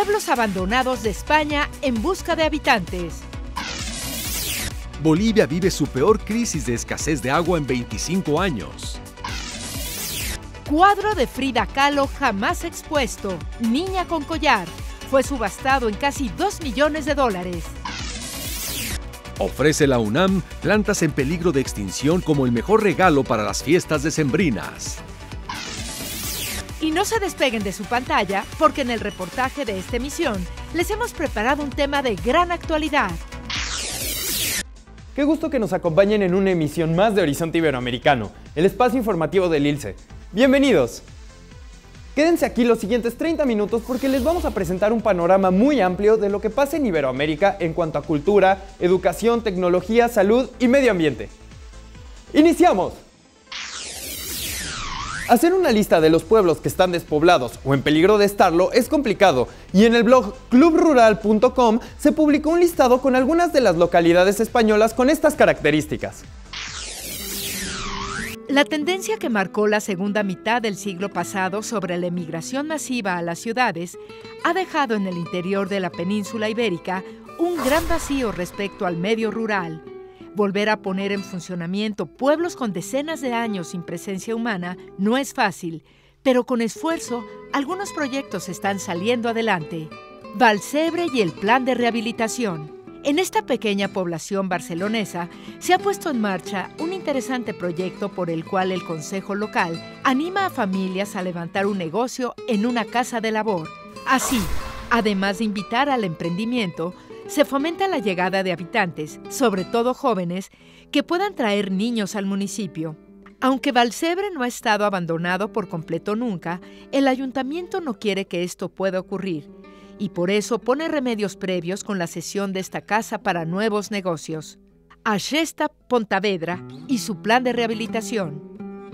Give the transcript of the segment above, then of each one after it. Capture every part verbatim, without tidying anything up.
Pueblos abandonados de España en busca de habitantes. Bolivia vive su peor crisis de escasez de agua en veinticinco años. Cuadro de Frida Kahlo jamás expuesto, Niña con collar, fue subastado en casi dos millones de dólares. Ofrece la UNAM plantas en peligro de extinción como el mejor regalo para las fiestas decembrinas. Y no se despeguen de su pantalla, porque en el reportaje de esta emisión les hemos preparado un tema de gran actualidad. Qué gusto que nos acompañen en una emisión más de Horizonte Iberoamericano, el espacio informativo del ILCE. ¡Bienvenidos! Quédense aquí los siguientes treinta minutos porque les vamos a presentar un panorama muy amplio de lo que pasa en Iberoamérica en cuanto a cultura, educación, tecnología, salud y medio ambiente. ¡Iniciamos! Hacer una lista de los pueblos que están despoblados o en peligro de estarlo es complicado, y en el blog club rural punto com se publicó un listado con algunas de las localidades españolas con estas características. La tendencia que marcó la segunda mitad del siglo pasado sobre la emigración masiva a las ciudades ha dejado en el interior de la península ibérica un gran vacío respecto al medio rural. Volver a poner en funcionamiento pueblos con decenas de años sin presencia humana no es fácil, pero con esfuerzo, algunos proyectos están saliendo adelante. Valsebre y el plan de rehabilitación. En esta pequeña población barcelonesa se ha puesto en marcha un interesante proyecto por el cual el Consejo Local anima a familias a levantar un negocio en una casa de labor. Así, además de invitar al emprendimiento, se fomenta la llegada de habitantes, sobre todo jóvenes, que puedan traer niños al municipio. Aunque Valsebre no ha estado abandonado por completo nunca, el ayuntamiento no quiere que esto pueda ocurrir, y por eso pone remedios previos con la cesión de esta casa para nuevos negocios. Axesta Pontevedra y su plan de rehabilitación.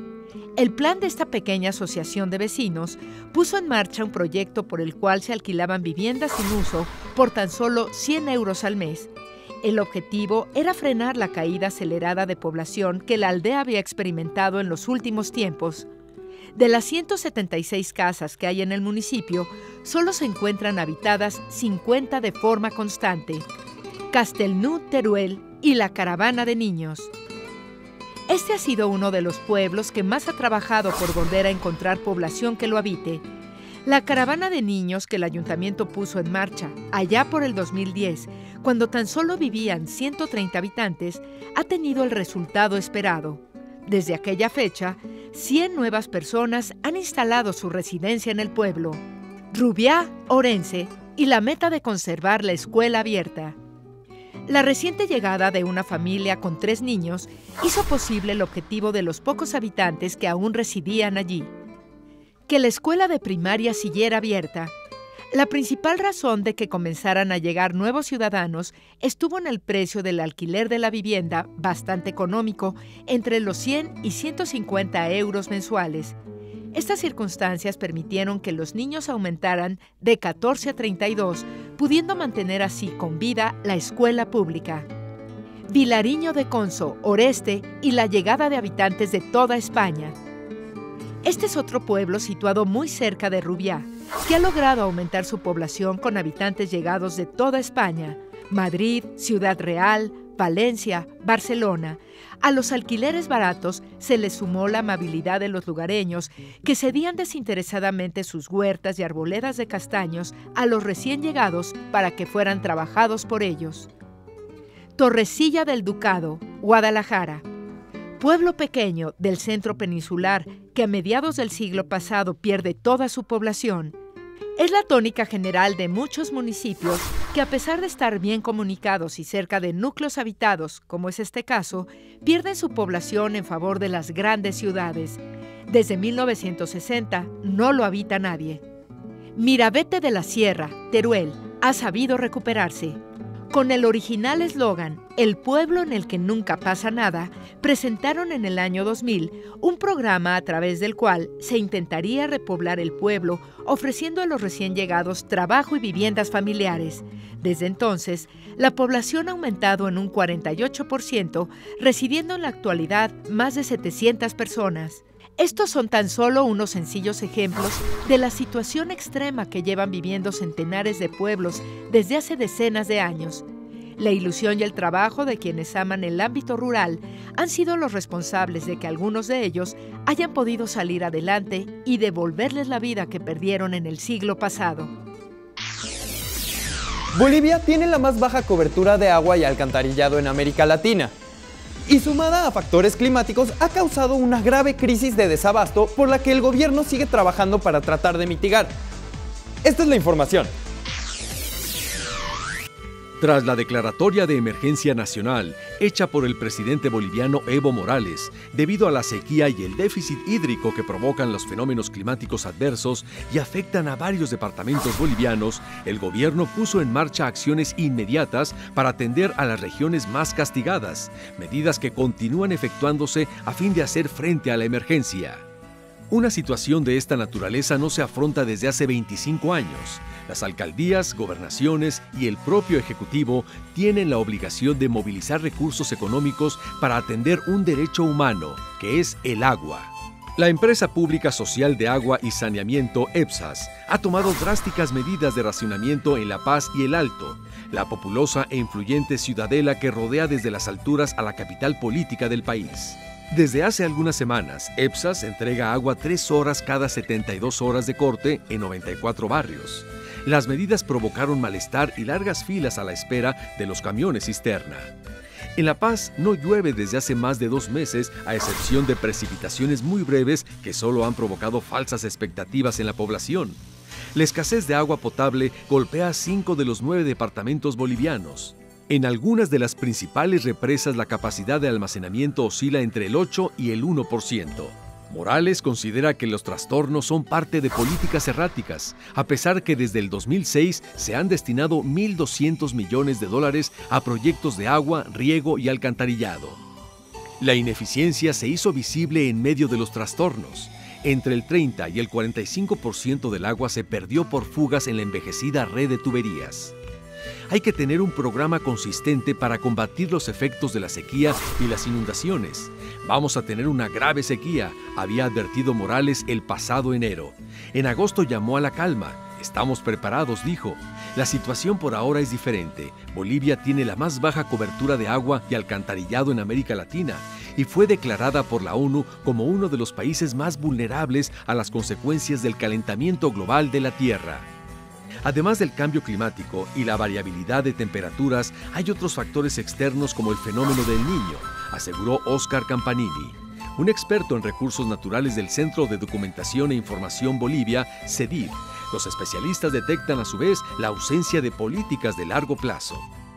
El plan de esta pequeña asociación de vecinos puso en marcha un proyecto por el cual se alquilaban viviendas sin uso por tan solo cien euros al mes. El objetivo era frenar la caída acelerada de población que la aldea había experimentado en los últimos tiempos. De las ciento setenta y seis casas que hay en el municipio, solo se encuentran habitadas cincuenta de forma constante. Castelnau, Teruel y la Caravana de Niños. Este ha sido uno de los pueblos que más ha trabajado por volver a encontrar población que lo habite. La Caravana de Niños que el ayuntamiento puso en marcha allá por el dos mil diez, cuando tan solo vivían ciento treinta habitantes, ha tenido el resultado esperado. Desde aquella fecha, cien nuevas personas han instalado su residencia en el pueblo. Rubiá, Orense y la meta de conservar la escuela abierta. La reciente llegada de una familia con tres niños hizo posible el objetivo de los pocos habitantes que aún residían allí: que la escuela de primaria siguiera abierta. La principal razón de que comenzaran a llegar nuevos ciudadanos estuvo en el precio del alquiler de la vivienda, bastante económico, entre los cien y ciento cincuenta euros mensuales. Estas circunstancias permitieron que los niños aumentaran de catorce a treinta y dos, pudiendo mantener así con vida la escuela pública. Vilariño de Conso, Oreste y la llegada de habitantes de toda España. Este es otro pueblo situado muy cerca de Rubiá, que ha logrado aumentar su población con habitantes llegados de toda España: Madrid, Ciudad Real, Valencia, Barcelona. A los alquileres baratos se les sumó la amabilidad de los lugareños, que cedían desinteresadamente sus huertas y arboledas de castaños a los recién llegados para que fueran trabajados por ellos. Torrecilla del Ducado, Guadalajara. Pueblo pequeño del centro peninsular que a mediados del siglo pasado pierde toda su población. Es la tónica general de muchos municipios que, a pesar de estar bien comunicados y cerca de núcleos habitados, como es este caso, pierden su población en favor de las grandes ciudades. Desde mil novecientos sesenta no lo habita nadie. Mirabete de la Sierra, Teruel, ha sabido recuperarse. Con el original eslogan "El pueblo en el que nunca pasa nada", presentaron en el año dos mil un programa a través del cual se intentaría repoblar el pueblo, ofreciendo a los recién llegados trabajo y viviendas familiares. Desde entonces, la población ha aumentado en un cuarenta y ocho por ciento, residiendo en la actualidad más de setecientas personas. Estos son tan solo unos sencillos ejemplos de la situación extrema que llevan viviendo centenares de pueblos desde hace decenas de años. La ilusión y el trabajo de quienes aman el ámbito rural han sido los responsables de que algunos de ellos hayan podido salir adelante y devolverles la vida que perdieron en el siglo pasado. Bolivia tiene la más baja cobertura de agua y alcantarillado en América Latina, y sumada a factores climáticos ha causado una grave crisis de desabasto por la que el gobierno sigue trabajando para tratar de mitigar. Esta es la información. Tras la declaratoria de emergencia nacional hecha por el presidente boliviano Evo Morales, debido a la sequía y el déficit hídrico que provocan los fenómenos climáticos adversos y afectan a varios departamentos bolivianos, el gobierno puso en marcha acciones inmediatas para atender a las regiones más castigadas, medidas que continúan efectuándose a fin de hacer frente a la emergencia. Una situación de esta naturaleza no se afronta desde hace veinticinco años. Las alcaldías, gobernaciones y el propio Ejecutivo tienen la obligación de movilizar recursos económicos para atender un derecho humano, que es el agua. La empresa pública social de agua y saneamiento EPSAS ha tomado drásticas medidas de racionamiento en La Paz y El Alto, la populosa e influyente ciudadela que rodea desde las alturas a la capital política del país. Desde hace algunas semanas, EPSAS entrega agua tres horas cada setenta y dos horas de corte en noventa y cuatro barrios. Las medidas provocaron malestar y largas filas a la espera de los camiones cisterna. En La Paz no llueve desde hace más de dos meses, a excepción de precipitaciones muy breves que solo han provocado falsas expectativas en la población. La escasez de agua potable golpea a cinco de los nueve departamentos bolivianos. En algunas de las principales represas la capacidad de almacenamiento oscila entre el ocho y el uno por ciento. Morales considera que los trastornos son parte de políticas erráticas, a pesar que desde el dos mil seis se han destinado mil doscientos millones de dólares a proyectos de agua, riego y alcantarillado. La ineficiencia se hizo visible en medio de los trastornos. Entre el treinta y el cuarenta y cinco por ciento del agua se perdió por fugas en la envejecida red de tuberías. Hay que tener un programa consistente para combatir los efectos de la sequía y las inundaciones. Vamos a tener una grave sequía, había advertido Morales el pasado enero. En agosto llamó a la calma. Estamos preparados, dijo. La situación por ahora es diferente. Bolivia tiene la más baja cobertura de agua y alcantarillado en América Latina y fue declarada por la ONU como uno de los países más vulnerables a las consecuencias del calentamiento global de la Tierra. Además del cambio climático y la variabilidad de temperaturas, hay otros factores externos como el fenómeno del Niño, aseguró Oscar Campanini, un experto en recursos naturales del Centro de Documentación e Información Bolivia, CEDIV. Los especialistas detectan a su vez la ausencia de políticas de largo plazo.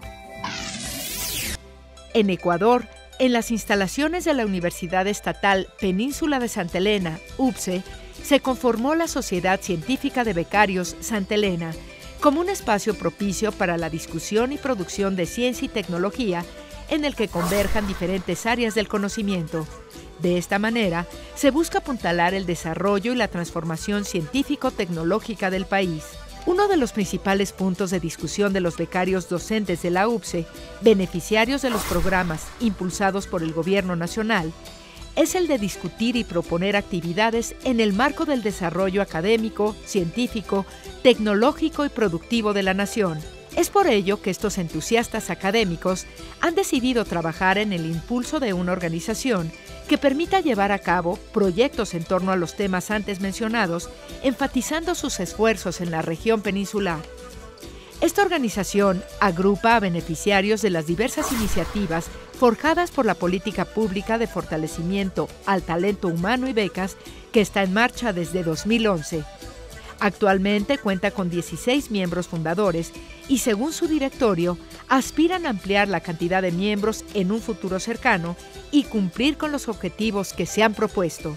En Ecuador, en las instalaciones de la Universidad Estatal Península de Santa Elena, U P S E, se conformó la Sociedad Científica de Becarios Santa Elena como un espacio propicio para la discusión y producción de ciencia y tecnología en el que converjan diferentes áreas del conocimiento. De esta manera, se busca apuntalar el desarrollo y la transformación científico-tecnológica del país. Uno de los principales puntos de discusión de los becarios docentes de la U P S E, beneficiarios de los programas impulsados por el Gobierno Nacional, es el de discutir y proponer actividades en el marco del desarrollo académico, científico, tecnológico y productivo de la nación. Es por ello que estos entusiastas académicos han decidido trabajar en el impulso de una organización que permita llevar a cabo proyectos en torno a los temas antes mencionados, enfatizando sus esfuerzos en la región peninsular. Esta organización agrupa a beneficiarios de las diversas iniciativas forjadas por la política pública de fortalecimiento al talento humano y becas que está en marcha desde dos mil once. Actualmente cuenta con dieciséis miembros fundadores y, según su directorio, aspiran a ampliar la cantidad de miembros en un futuro cercano y cumplir con los objetivos que se han propuesto.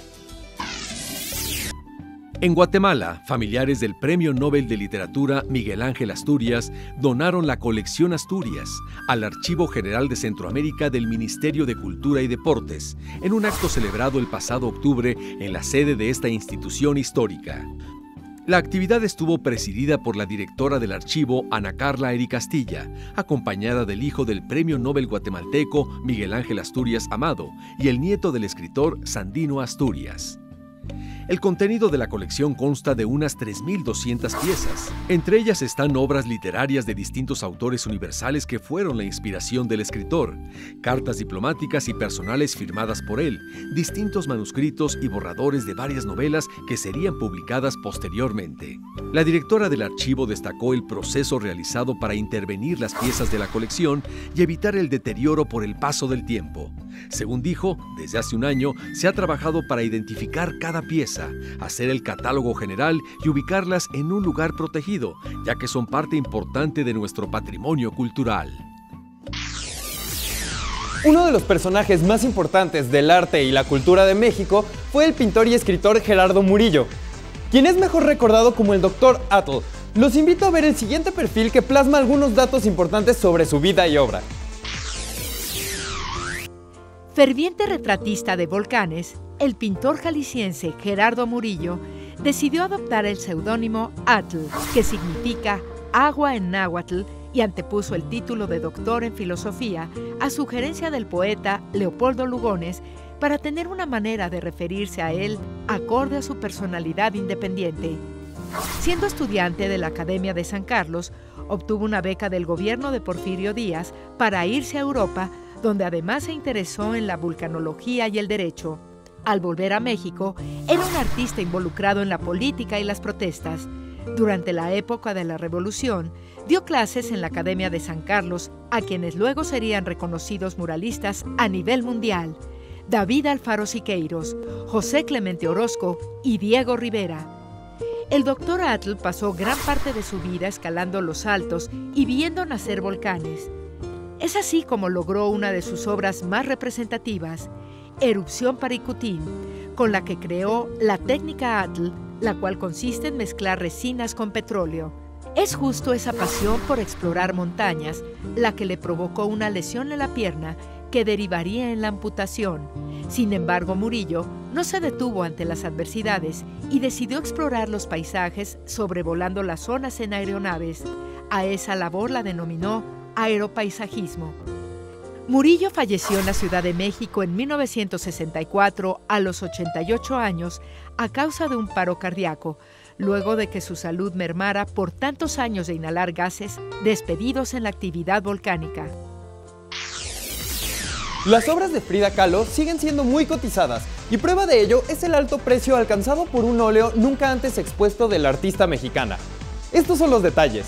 En Guatemala, familiares del Premio Nobel de Literatura Miguel Ángel Asturias donaron la colección Asturias al Archivo General de Centroamérica del Ministerio de Cultura y Deportes, en un acto celebrado el pasado octubre en la sede de esta institución histórica. La actividad estuvo presidida por la directora del archivo, Ana Carla Eri Castilla, acompañada del hijo del premio Nobel guatemalteco Miguel Ángel Asturias Amado y el nieto del escritor Sandino Asturias. El contenido de la colección consta de unas tres mil doscientas piezas. Entre ellas están obras literarias de distintos autores universales que fueron la inspiración del escritor, cartas diplomáticas y personales firmadas por él, distintos manuscritos y borradores de varias novelas que serían publicadas posteriormente. La directora del archivo destacó el proceso realizado para intervenir las piezas de la colección y evitar el deterioro por el paso del tiempo. Según dijo, desde hace un año se ha trabajado para identificar cada pieza, hacer el catálogo general y ubicarlas en un lugar protegido, ya que son parte importante de nuestro patrimonio cultural. Uno de los personajes más importantes del arte y la cultura de México fue el pintor y escritor Gerardo Murillo, quien es mejor recordado como el doctor Atl. Los invito a ver el siguiente perfil que plasma algunos datos importantes sobre su vida y obra. Ferviente retratista de volcanes, el pintor jalisciense Gerardo Murillo decidió adoptar el seudónimo Atl, que significa agua en náhuatl, y antepuso el título de doctor en filosofía a sugerencia del poeta Leopoldo Lugones para tener una manera de referirse a él acorde a su personalidad independiente. Siendo estudiante de la Academia de San Carlos, obtuvo una beca del gobierno de Porfirio Díaz para irse a Europa, donde además se interesó en la vulcanología y el derecho. Al volver a México, era un artista involucrado en la política y las protestas. Durante la época de la Revolución, dio clases en la Academia de San Carlos, a quienes luego serían reconocidos muralistas a nivel mundial: David Alfaro Siqueiros, José Clemente Orozco y Diego Rivera. El doctor Atl pasó gran parte de su vida escalando los altos y viendo nacer volcanes. Es así como logró una de sus obras más representativas, Erupción Paricutín, con la que creó la técnica Atl, la cual consiste en mezclar resinas con petróleo. Es justo esa pasión por explorar montañas la que le provocó una lesión en la pierna que derivaría en la amputación. Sin embargo, Murillo no se detuvo ante las adversidades y decidió explorar los paisajes sobrevolando las zonas en aeronaves. A esa labor la denominó aeropaisajismo. Murillo falleció en la Ciudad de México en mil novecientos sesenta y cuatro a los ochenta y ocho años a causa de un paro cardíaco, luego de que su salud mermara por tantos años de inhalar gases despedidos en la actividad volcánica. Las obras de Frida Kahlo siguen siendo muy cotizadas, y prueba de ello es el alto precio alcanzado por un óleo nunca antes expuesto de la artista mexicana. Estos son los detalles.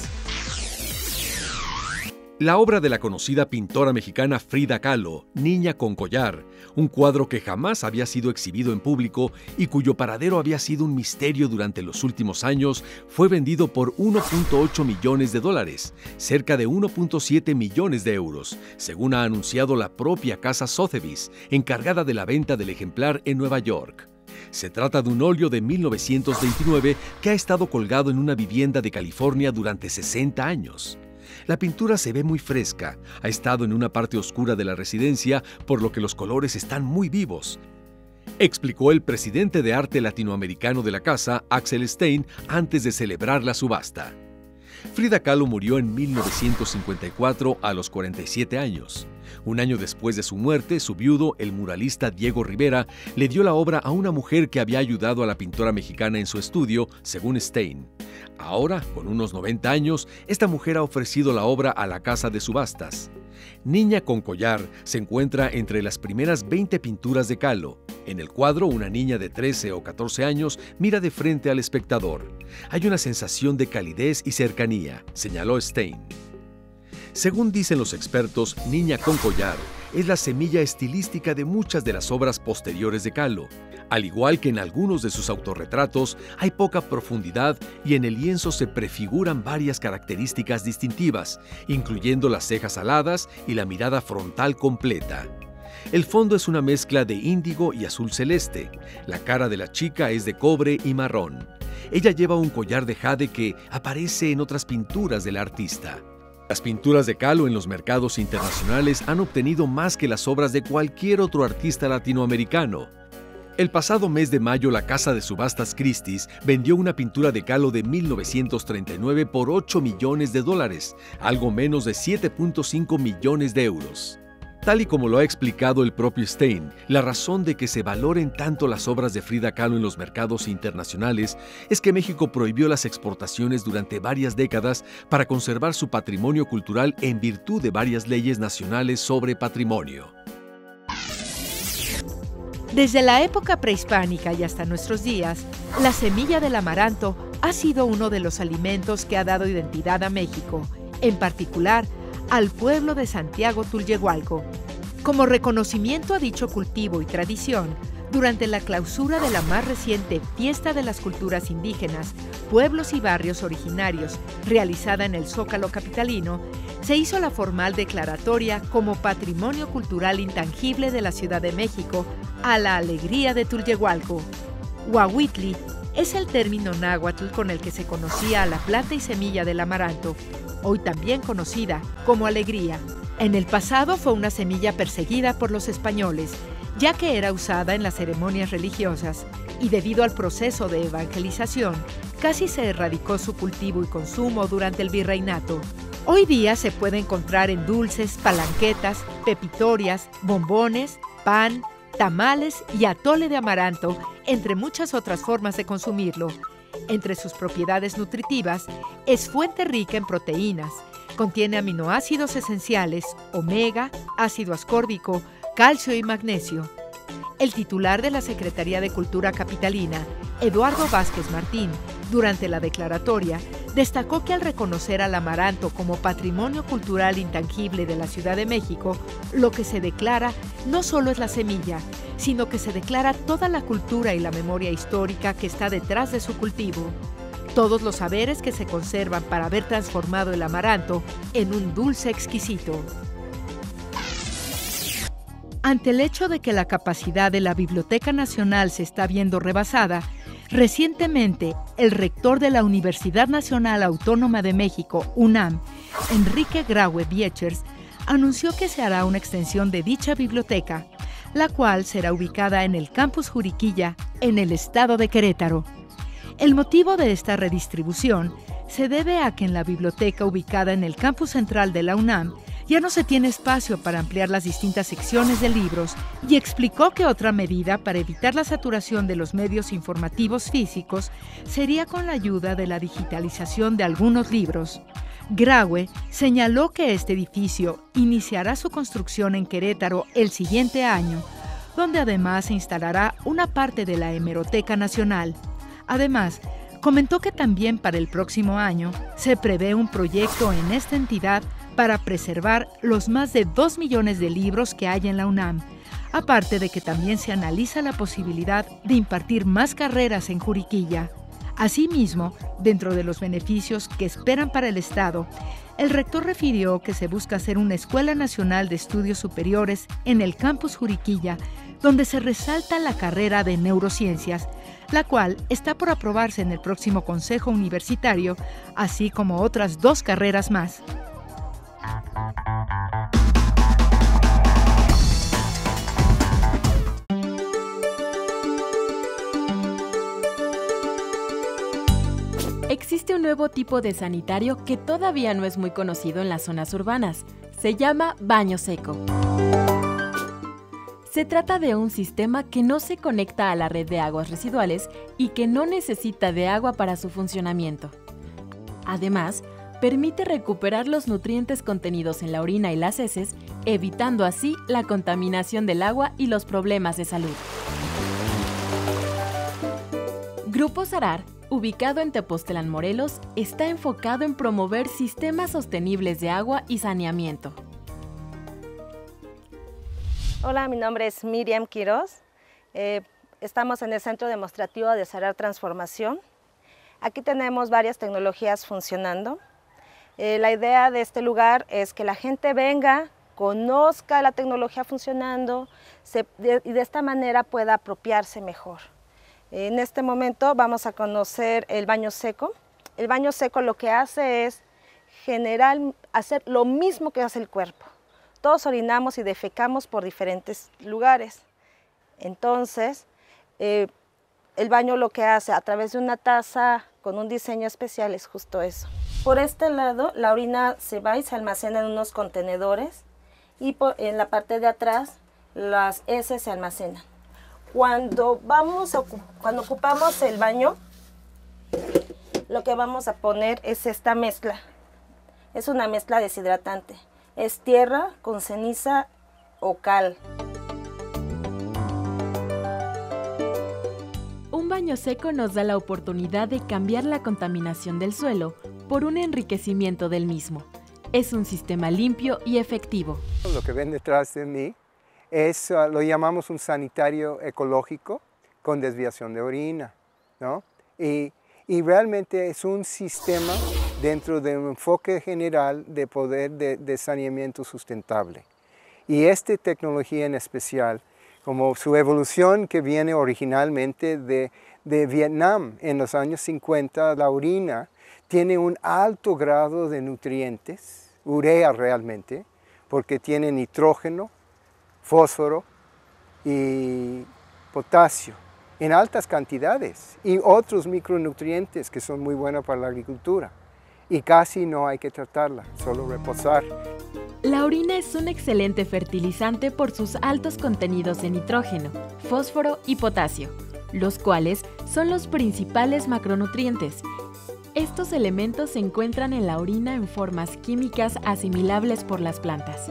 La obra de la conocida pintora mexicana Frida Kahlo, Niña con collar, un cuadro que jamás había sido exhibido en público y cuyo paradero había sido un misterio durante los últimos años, fue vendido por uno punto ocho millones de dólares, cerca de uno punto siete millones de euros, según ha anunciado la propia casa Sotheby's, encargada de la venta del ejemplar en Nueva York. Se trata de un óleo de mil novecientos veintinueve que ha estado colgado en una vivienda de California durante sesenta años. La pintura se ve muy fresca, ha estado en una parte oscura de la residencia, por lo que los colores están muy vivos, explicó el presidente de arte latinoamericano de la casa, Axel Stein, antes de celebrar la subasta. Frida Kahlo murió en mil novecientos cincuenta y cuatro a los cuarenta y siete años. Un año después de su muerte, su viudo, el muralista Diego Rivera, le dio la obra a una mujer que había ayudado a la pintora mexicana en su estudio, según Stein. Ahora, con unos noventa años, esta mujer ha ofrecido la obra a la casa de subastas. Niña con collar se encuentra entre las primeras veinte pinturas de Kahlo. En el cuadro, una niña de trece o catorce años mira de frente al espectador. Hay una sensación de calidez y cercanía, señaló Stein. Según dicen los expertos, Niña con collar es la semilla estilística de muchas de las obras posteriores de Kahlo. Al igual que en algunos de sus autorretratos, hay poca profundidad y en el lienzo se prefiguran varias características distintivas, incluyendo las cejas aladas y la mirada frontal completa. El fondo es una mezcla de índigo y azul celeste. La cara de la chica es de cobre y marrón. Ella lleva un collar de jade que aparece en otras pinturas del artista. Las pinturas de Kahlo en los mercados internacionales han obtenido más que las obras de cualquier otro artista latinoamericano. El pasado mes de mayo, la casa de subastas Christie's vendió una pintura de Kahlo de mil novecientos treinta y nueve por ocho millones de dólares, algo menos de siete punto cinco millones de euros. Tal y como lo ha explicado el propio Stein, la razón de que se valoren tanto las obras de Frida Kahlo en los mercados internacionales es que México prohibió las exportaciones durante varias décadas para conservar su patrimonio cultural en virtud de varias leyes nacionales sobre patrimonio. Desde la época prehispánica y hasta nuestros días, la semilla del amaranto ha sido uno de los alimentos que ha dado identidad a México, en particular al pueblo de Santiago Tulyehualco. Como reconocimiento a dicho cultivo y tradición, durante la clausura de la más reciente Fiesta de las Culturas Indígenas, Pueblos y Barrios Originarios, realizada en el Zócalo capitalino, se hizo la formal declaratoria como Patrimonio Cultural Intangible de la Ciudad de México a la alegría de Tulyehualco. Huahuitli es el término náhuatl con el que se conocía a la planta y semilla del amaranto, hoy también conocida como alegría. En el pasado fue una semilla perseguida por los españoles, ya que era usada en las ceremonias religiosas, y debido al proceso de evangelización, casi se erradicó su cultivo y consumo durante el virreinato. Hoy día se puede encontrar en dulces, palanquetas, pepitorias, bombones, pan, tamales y atole de amaranto, entre muchas otras formas de consumirlo. Entre sus propiedades nutritivas, es fuente rica en proteínas, contiene aminoácidos esenciales, omega, ácido ascórbico, calcio y magnesio. El titular de la Secretaría de Cultura Capitalina, Eduardo Vázquez Martín, durante la declaratoria, destacó que al reconocer al amaranto como patrimonio cultural intangible de la Ciudad de México, lo que se declara no solo es la semilla, sino que se declara toda la cultura y la memoria histórica que está detrás de su cultivo. Todos los saberes que se conservan para haber transformado el amaranto en un dulce exquisito. Ante el hecho de que la capacidad de la Biblioteca Nacional se está viendo rebasada, recientemente el rector de la Universidad Nacional Autónoma de México, UNAM, Enrique Graue Viechers, anunció que se hará una extensión de dicha biblioteca, la cual será ubicada en el campus Juriquilla, en el estado de Querétaro. El motivo de esta redistribución se debe a que en la biblioteca ubicada en el campus central de la UNAM ya no se tiene espacio para ampliar las distintas secciones de libros, y explicó que otra medida para evitar la saturación de los medios informativos físicos sería con la ayuda de la digitalización de algunos libros. Graue señaló que este edificio iniciará su construcción en Querétaro el siguiente año, donde además se instalará una parte de la Hemeroteca Nacional. Además, comentó que también para el próximo año se prevé un proyecto en esta entidad para preservar los más de dos millones de libros que hay en la UNAM, aparte de que también se analiza la posibilidad de impartir más carreras en Juriquilla. Asimismo, dentro de los beneficios que esperan para el Estado, el rector refirió que se busca hacer una Escuela Nacional de Estudios Superiores en el campus Juriquilla, donde se resalta la carrera de neurociencias, la cual está por aprobarse en el próximo Consejo Universitario, así como otras dos carreras más. Existe un nuevo tipo de sanitario que todavía no es muy conocido en las zonas urbanas. Se llama baño seco. Se trata de un sistema que no se conecta a la red de aguas residuales y que no necesita de agua para su funcionamiento. Además, permite recuperar los nutrientes contenidos en la orina y las heces, evitando así la contaminación del agua y los problemas de salud. Grupo Sarar, ubicado en Tepoztlán, Morelos, está enfocado en promover sistemas sostenibles de agua y saneamiento. Hola, mi nombre es Miriam Quiroz. Eh, estamos en el Centro Demostrativo de Sarar Transformación. Aquí tenemos varias tecnologías funcionando. Eh, la idea de este lugar es que la gente venga, conozca la tecnología funcionando se, de, y de esta manera pueda apropiarse mejor. En este momento vamos a conocer el baño seco. El baño seco lo que hace es generar, hacer lo mismo que hace el cuerpo. Todos orinamos y defecamos por diferentes lugares. Entonces, Eh, el baño lo que hace a través de una taza con un diseño especial es justo eso. Por este lado la orina se va y se almacena en unos contenedores y por, en la parte de atrás las heces se almacenan. Cuando, vamos a, cuando ocupamos el baño, lo que vamos a poner es esta mezcla. Es una mezcla deshidratante. Es tierra con ceniza o cal. Un baño seco nos da la oportunidad de cambiar la contaminación del suelo por un enriquecimiento del mismo. Es un sistema limpio y efectivo. Lo que ven detrás de mí es, uh, lo llamamos un sanitario ecológico con desviación de orina, ¿no? Y, y realmente es un sistema dentro de un enfoque general de poder de, de saneamiento sustentable. Y esta tecnología en especial, como su evolución que viene originalmente de, de Vietnam en los años cincuenta, la orina tiene un alto grado de nutrientes, urea realmente, porque tiene nitrógeno, fósforo y potasio en altas cantidades y otros micronutrientes que son muy buenos para la agricultura. Y casi no hay que tratarla, solo reposar. La orina es un excelente fertilizante por sus altos contenidos de nitrógeno, fósforo y potasio, los cuales son los principales macronutrientes. Estos elementos se encuentran en la orina en formas químicas asimilables por las plantas.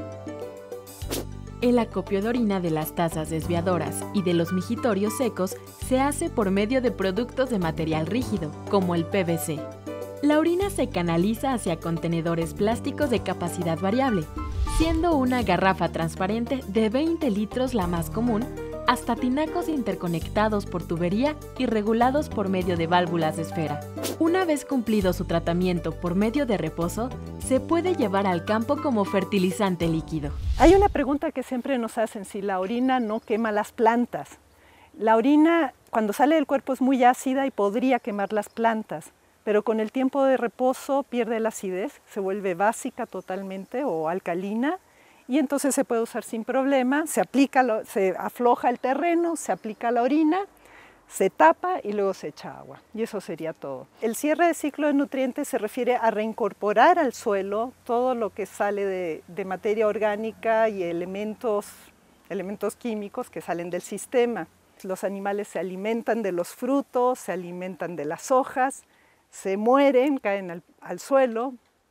El acopio de orina de las tazas desviadoras y de los mijitorios secos se hace por medio de productos de material rígido, como el P V C. La orina se canaliza hacia contenedores plásticos de capacidad variable, siendo una garrafa transparente de veinte litros la más común, hasta tinacos interconectados por tubería y regulados por medio de válvulas de esfera. Una vez cumplido su tratamiento por medio de reposo, se puede llevar al campo como fertilizante líquido. Hay una pregunta que siempre nos hacen, si la orina no quema las plantas. La orina, cuando sale del cuerpo, es muy ácida y podría quemar las plantas, pero con el tiempo de reposo pierde la acidez, se vuelve básica totalmente o alcalina, y entonces se puede usar sin problema, se aplica, lo, se afloja el terreno, se aplica la orina, se tapa y luego se echa agua. Y eso sería todo. El cierre de ciclo de nutrientes se refiere a reincorporar al suelo todo lo que sale de, de materia orgánica y elementos, elementos químicos que salen del sistema. Los animales se alimentan de los frutos, se alimentan de las hojas, se mueren, caen al, al suelo,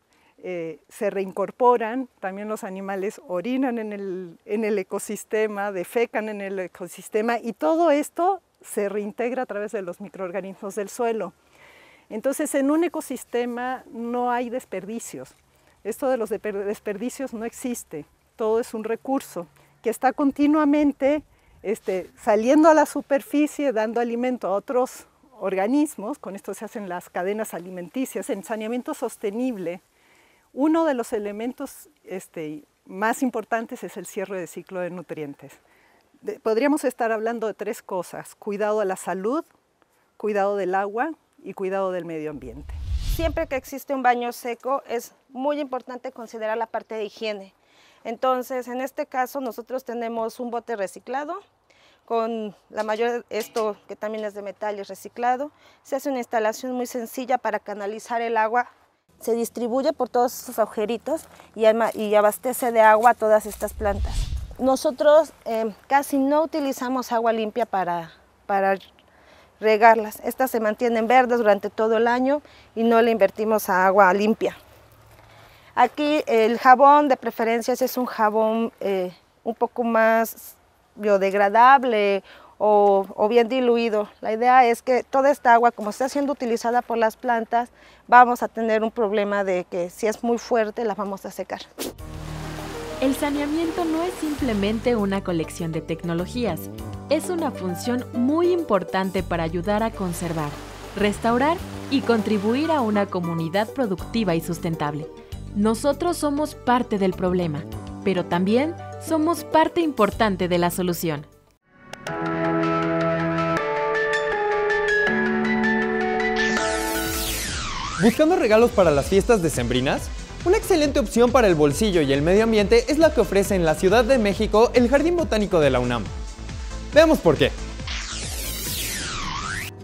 Eh, se reincorporan, también los animales orinan en el, en el ecosistema, defecan en el ecosistema y todo esto se reintegra a través de los microorganismos del suelo. Entonces en un ecosistema no hay desperdicios, esto de los desperdicios no existe, todo es un recurso que está continuamente este, saliendo a la superficie, dando alimento a otros organismos, con esto se hacen las cadenas alimenticias. En saneamiento sostenible, uno de los elementos este, más importantes es el cierre de ciclo de nutrientes. De, podríamos estar hablando de tres cosas: cuidado de la salud, cuidado del agua y cuidado del medio ambiente. Siempre que existe un baño seco es muy importante considerar la parte de higiene. Entonces, en este caso nosotros tenemos un bote reciclado, con la mayor, esto que también es de metal y reciclado. Se hace una instalación muy sencilla para canalizar el agua. Se distribuye por todos estos agujeritos y, y abastece de agua a todas estas plantas. Nosotros eh, casi no utilizamos agua limpia para, para regarlas. Estas se mantienen verdes durante todo el año y no le invertimos a agua limpia. Aquí el jabón de preferencia es un jabón eh, un poco más biodegradable O, o bien diluido. La idea es que toda esta agua, como está siendo utilizada por las plantas, vamos a tener un problema de que si es muy fuerte la vamos a secar. El saneamiento no es simplemente una colección de tecnologías, es una función muy importante para ayudar a conservar, restaurar y contribuir a una comunidad productiva y sustentable. Nosotros somos parte del problema, pero también somos parte importante de la solución. ¿Buscando regalos para las fiestas decembrinas? Una excelente opción para el bolsillo y el medio ambiente es la que ofrece en la Ciudad de México el Jardín Botánico de la UNAM. Veamos por qué.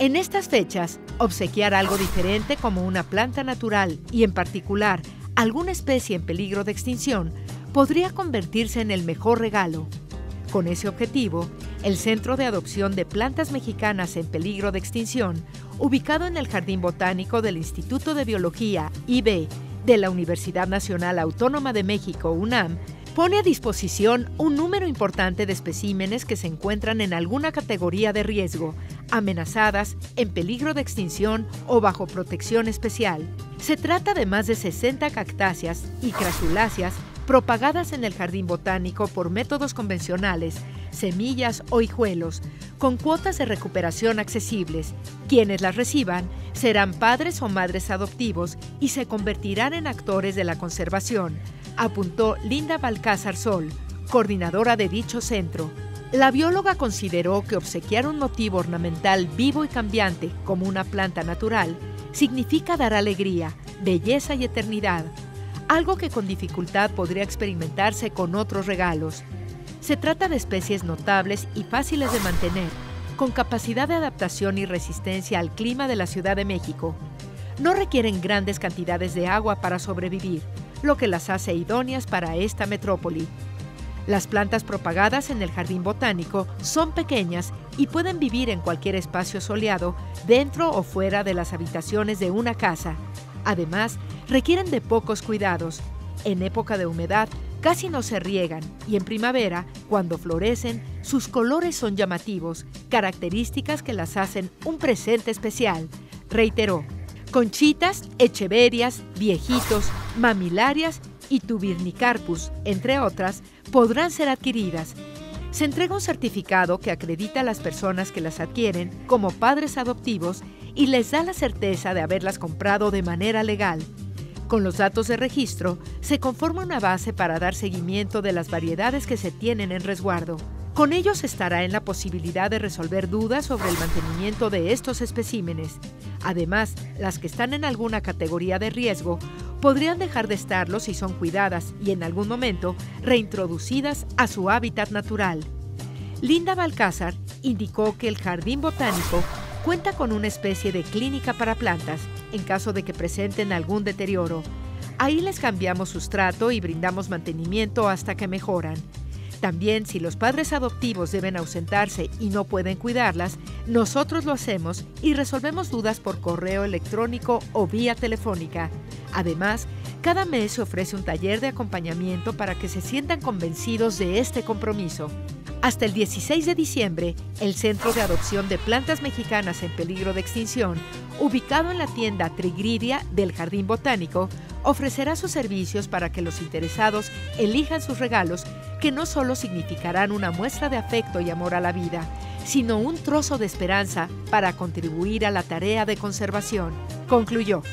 En estas fechas, obsequiar algo diferente como una planta natural y en particular alguna especie en peligro de extinción podría convertirse en el mejor regalo. Con ese objetivo, el Centro de Adopción de Plantas Mexicanas en Peligro de Extinción, ubicado en el Jardín Botánico del Instituto de Biología I B de la Universidad Nacional Autónoma de México, UNAM, pone a disposición un número importante de especímenes que se encuentran en alguna categoría de riesgo, amenazadas, en peligro de extinción o bajo protección especial. Se trata de más de sesenta cactáceas y crasuláceas propagadas en el jardín botánico por métodos convencionales, semillas o hijuelos, con cuotas de recuperación accesibles. Quienes las reciban serán padres o madres adoptivos y se convertirán en actores de la conservación, apuntó Linda Balcázar Sol, coordinadora de dicho centro. La bióloga consideró que obsequiar un motivo ornamental vivo y cambiante como una planta natural significa dar alegría, belleza y eternidad, algo que con dificultad podría experimentarse con otros regalos. Se trata de especies notables y fáciles de mantener, con capacidad de adaptación y resistencia al clima de la Ciudad de México. No requieren grandes cantidades de agua para sobrevivir, lo que las hace idóneas para esta metrópoli. Las plantas propagadas en el jardín botánico son pequeñas y pueden vivir en cualquier espacio soleado, dentro o fuera de las habitaciones de una casa. Además, requieren de pocos cuidados. En época de humedad casi no se riegan y en primavera, cuando florecen, sus colores son llamativos, características que las hacen un presente especial, reiteró. Conchitas, echeverias, viejitos, mamilarias y tubirnicarpus, entre otras, podrán ser adquiridas. Se entrega un certificado que acredita a las personas que las adquieren como padres adoptivos y les da la certeza de haberlas comprado de manera legal. Con los datos de registro, se conforma una base para dar seguimiento de las variedades que se tienen en resguardo. Con ello se estará en la posibilidad de resolver dudas sobre el mantenimiento de estos especímenes. Además, las que están en alguna categoría de riesgo podrían dejar de estarlo si son cuidadas y en algún momento reintroducidas a su hábitat natural. Linda Balcázar indicó que el Jardín Botánico cuenta con una especie de clínica para plantas en caso de que presenten algún deterioro. Ahí les cambiamos sustrato y brindamos mantenimiento hasta que mejoran. También, si los padres adoptivos deben ausentarse y no pueden cuidarlas, nosotros lo hacemos y resolvemos dudas por correo electrónico o vía telefónica. Además, cada mes se ofrece un taller de acompañamiento para que se sientan convencidos de este compromiso. Hasta el dieciséis de diciembre, el Centro de Adopción de Plantas Mexicanas en Peligro de Extinción, ubicado en la tienda Trigridia del Jardín Botánico, ofrecerá sus servicios para que los interesados elijan sus regalos, que no solo significarán una muestra de afecto y amor a la vida, sino un trozo de esperanza para contribuir a la tarea de conservación, concluyó.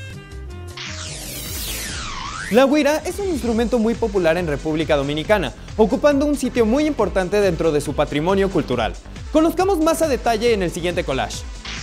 La güira es un instrumento muy popular en República Dominicana, ocupando un sitio muy importante dentro de su patrimonio cultural. Conozcamos más a detalle en el siguiente collage.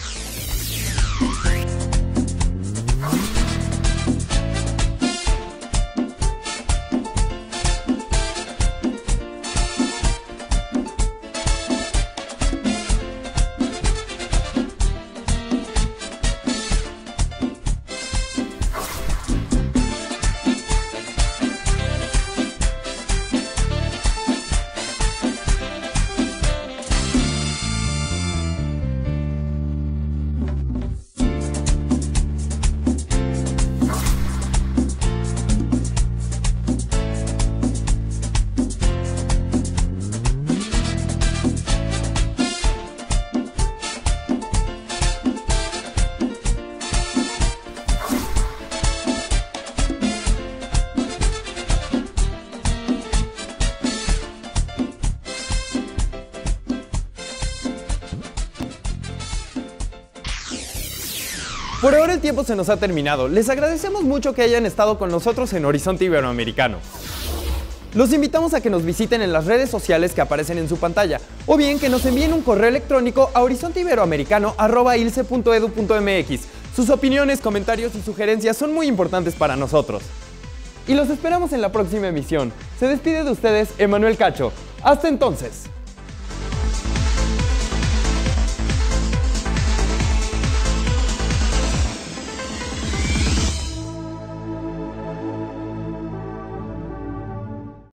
Por ahora el tiempo se nos ha terminado. Les agradecemos mucho que hayan estado con nosotros en Horizonte Iberoamericano. Los invitamos a que nos visiten en las redes sociales que aparecen en su pantalla, o bien que nos envíen un correo electrónico a horizonte iberoamericano arroba ilce punto edu punto mx. Sus opiniones, comentarios y sugerencias son muy importantes para nosotros. Y los esperamos en la próxima emisión. Se despide de ustedes Emanuel Cacho. Hasta entonces.